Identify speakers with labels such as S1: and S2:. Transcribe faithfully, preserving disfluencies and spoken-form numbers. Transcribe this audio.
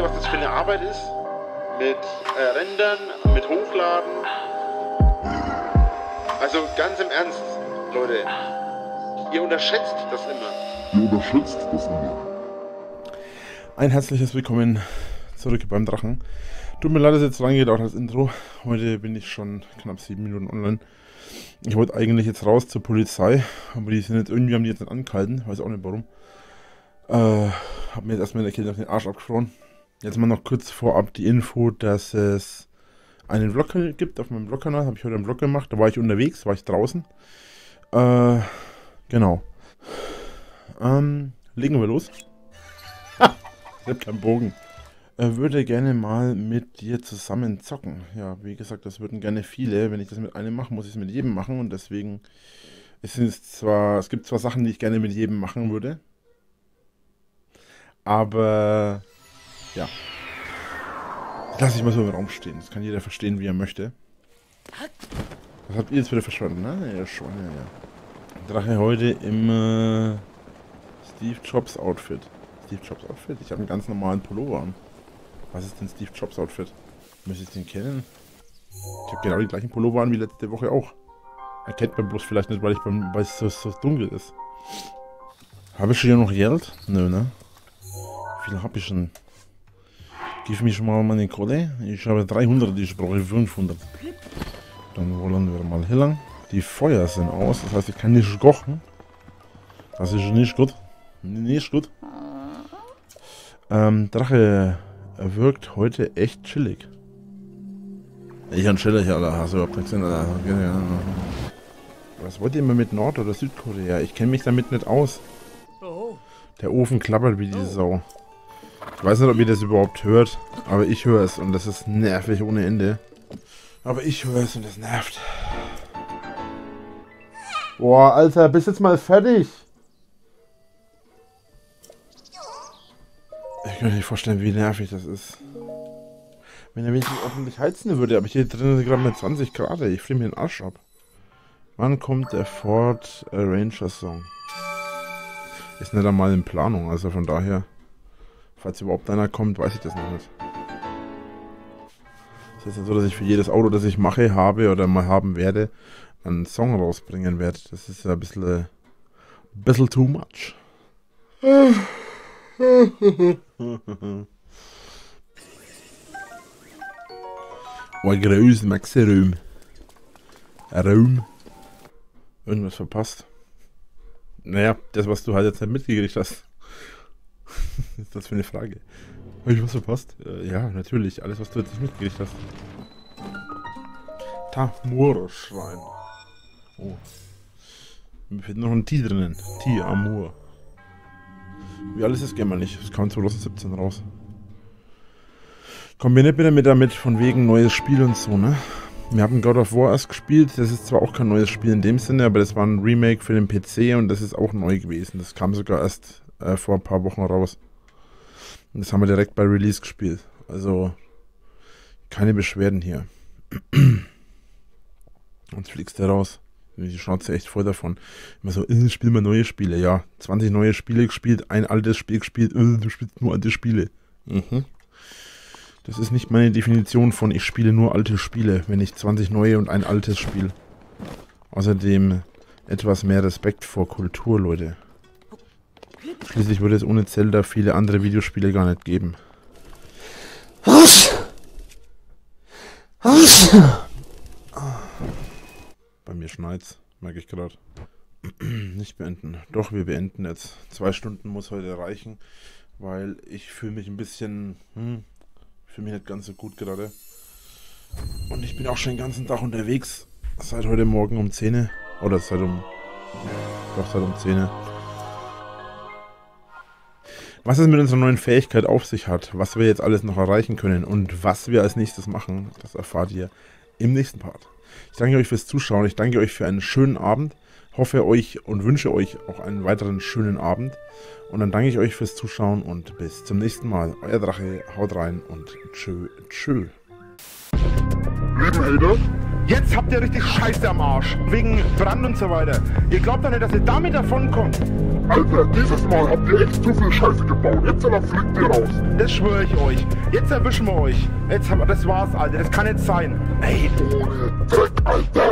S1: was das für eine Arbeit ist? Mit äh, Rendern, mit Hochladen. Also ganz im Ernst, Leute. Ihr unterschätzt das immer.
S2: Ihr unterschätzt das immer.
S3: Ein herzliches Willkommen zurück beim Drachen. Tut mir leid, dass jetzt reingeht, als Intro. Heute bin ich schon knapp sieben Minuten online. Ich wollte eigentlich jetzt raus zur Polizei, aber die sind jetzt irgendwie, haben die jetzt nicht angehalten, weiß auch nicht warum. Äh, hab mir jetzt erstmal in der Kälte auf den Arsch abgefroren. Jetzt mal noch kurz vorab die Info, dass es einen Vlog gibt auf meinem Vlog-Kanal. Habe ich heute einen Vlog gemacht, da war ich unterwegs, war ich draußen. Äh, genau. Ähm, legen wir los. Ha! Ich hab keinen Bogen. Er würde gerne mal mit dir zusammen zocken. Ja, wie gesagt, das würden gerne viele. Wenn ich das mit einem mache, muss ich es mit jedem machen. Und deswegen ist es zwar, es gibt zwar Sachen, die ich gerne mit jedem machen würde. Aber, ja. Das lasse ich mal so im Raum stehen. Das kann jeder verstehen, wie er möchte. Was habt ihr jetzt wieder verstanden, ne? Ja, schon, ja, ja. Drache heute im äh, Steve Jobs Outfit. Steve Jobs Outfit? Ich habe einen ganz normalen Pullover an. Was ist denn Steve Jobs Outfit? Müsste ich den kennen? Ich habe genau die gleichen Pullover an wie letzte Woche auch. Erkennt man bloß vielleicht nicht, weil ich beim, weil es so, so dunkel ist. Habe ich hier noch Geld? Nö, ne? Wie viel habe ich schon? Gib mir schon mal meine Kohle. Ich habe dreihundert, ich brauche fünfhundert. Dann wollen wir mal hier lang. Die Feuer sind aus, das heißt, ich kann nicht kochen. Das ist nicht gut. Nicht gut. Ähm, Drache wirkt heute echt chillig. Ich bin chillig, Alter. Hast du überhaupt nichts in, Alter. Was wollt ihr immer mit Nord- oder Südkorea? Ich kenne mich damit nicht aus. Der Ofen klappert wie die Sau. Ich weiß nicht, ob ihr das überhaupt hört, aber ich höre es und das ist nervig ohne Ende. Aber ich höre es und das nervt. Boah, Alter, bist jetzt mal fertig. Ich kann mir nicht vorstellen, wie nervig das ist. Wenn er wenigstens ordentlich heizen würde, aber hier drin ist gerade mit zwanzig Grad, ich friere mir den Arsch ab. Wann kommt der Ford Ranger Song? Ist nicht einmal in Planung, also von daher, falls überhaupt einer kommt, weiß ich das noch nicht. Es ist ja so, dass ich für jedes Auto, das ich mache, habe oder mal haben werde, einen Song rausbringen werde. Das ist ja ein bisschen, ein bisschen too much. Oh, groß, Maxi Raum. Raum. Irgendwas verpasst. Naja, das, was du halt jetzt nicht mitgekriegt hast. Was ist das für eine Frage? Habe ich was verpasst? Äh, ja, natürlich. Alles, was du jetzt nicht mitgekriegt hast. Tamur-Schrein. Oh. Mir fehlt noch ein T drinnen. T, Amur. Wie alles ist jämmerlich. Das kam zwanzig siebzehn raus. Kommen wir nicht wieder mit damit, von wegen neues Spiel und so, ne? Wir haben God of War erst gespielt. Das ist zwar auch kein neues Spiel in dem Sinne, aber das war ein Remake für den P C und das ist auch neu gewesen. Das kam sogar erst äh, vor ein paar Wochen raus. Und das haben wir direkt bei Release gespielt. Also keine Beschwerden hier. Jetzt fliegst du raus. Die Schnauze echt voll davon. Immer so, äh, spiel mal neue Spiele. Ja, zwanzig neue Spiele gespielt, ein altes Spiel gespielt. Äh, du spielst nur alte Spiele. Mhm. Das ist nicht meine Definition von ich spiele nur alte Spiele, wenn ich zwanzig neue und ein altes spiele. Außerdem etwas mehr Respekt vor Kultur, Leute. Schließlich würde es ohne Zelda viele andere Videospiele gar nicht geben. Was? Was? Bei mir schneit's, merke ich gerade. Nicht beenden. Doch, wir beenden jetzt. Zwei Stunden muss heute reichen, weil ich fühle mich ein bisschen... Hm, für mich nicht ganz so gut gerade. Und ich bin auch schon den ganzen Tag unterwegs. Seit heute Morgen um zehn. Oder seit um... Doch, seit um zehn. Was es mit unserer neuen Fähigkeit auf sich hat, was wir jetzt alles noch erreichen können und was wir als nächstes machen, das erfahrt ihr im nächsten Part. Ich danke euch fürs Zuschauen. Ich danke euch für einen schönen Abend. Hoffe euch und wünsche euch auch einen weiteren schönen Abend. Und dann danke ich euch fürs Zuschauen und bis zum nächsten Mal. Euer Drache, haut rein und tschö, tschö.
S2: Leben, Hater. Jetzt habt ihr richtig Scheiße am Arsch. Wegen Brand und so weiter. Ihr glaubt doch nicht, dass ihr damit davonkommt.
S4: Alter, dieses Mal habt ihr echt zu viel Scheiße gebaut. Jetzt dann fliegt ihr raus.
S2: Das schwöre ich euch. Jetzt erwischen wir euch. Jetzt haben wir, das war's, Alter. Das kann nicht sein. Ey.
S4: Ohne Dreck, Alter.